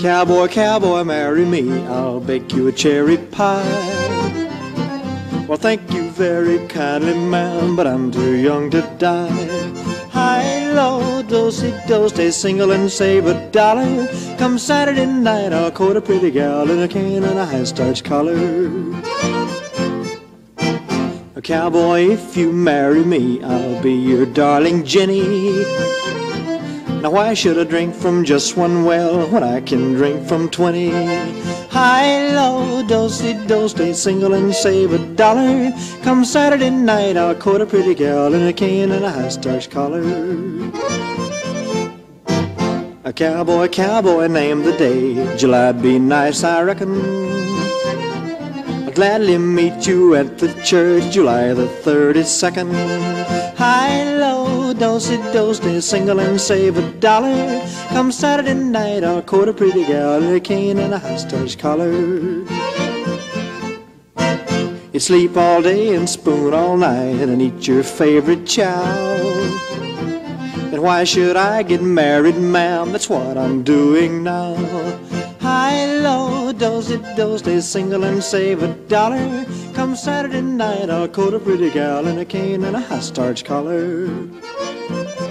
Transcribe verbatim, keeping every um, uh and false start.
Cowboy, cowboy, marry me, I'll bake you a cherry pie. Well, thank you very kindly, ma'am, but I'm too young to die. High, low, do-si-do, stay single and save a dollar. Come Saturday night, I'll court a pretty gal in a can and a high starch collar. Cowboy, if you marry me, I'll be your darling Jenny. Now why should I drink from just one well when I can drink from twenty? High, low, do-si-do, stay single and save a dollar. Come Saturday night, I'll court a pretty gal in a can and a high starch collar. A cowboy, cowboy, name the day. July be nice, I reckon. I'll gladly meet you at the church, July the thirty-second. High, low, do-si-do, stay single and save a dollar. Come Saturday night, I'll court a pretty gal in a cane and a high starch collar. You sleep all day and spoon all night and eat your favorite chow. Then why should I get married, ma'am? That's what I'm doing now. High, low, do-si-do, stay single and save a dollar. Come Saturday night, I'll court a pretty gal in a cane and a high starch collar.